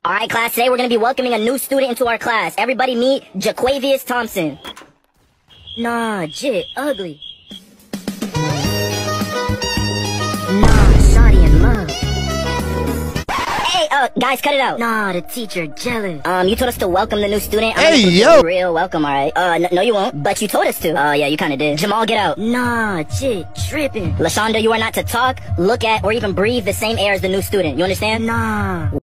Alright, class, today we're gonna be welcoming a new student into our class. Everybody meet Jaquavius Thompson. Nah, Jit, ugly. Nah, shawty in love. Hey, guys, cut it out. Nah, the teacher jealous. You told us to welcome the new student. Hey, yo! Real welcome, alright. No you won't. But you told us to. Yeah, you kinda did. Jamal, get out. Nah, Jit, tripping. LaShonda, you are not to talk, look at, or even breathe the same air as the new student. You understand? Nah.